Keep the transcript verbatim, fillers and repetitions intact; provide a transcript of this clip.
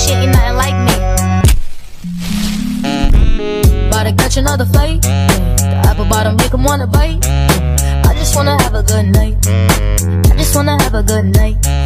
shit ain't nothing like me. About to catch another flight. The apple bottom make 'em wanna bite. I just wanna have a good night. I just wanna have a good night.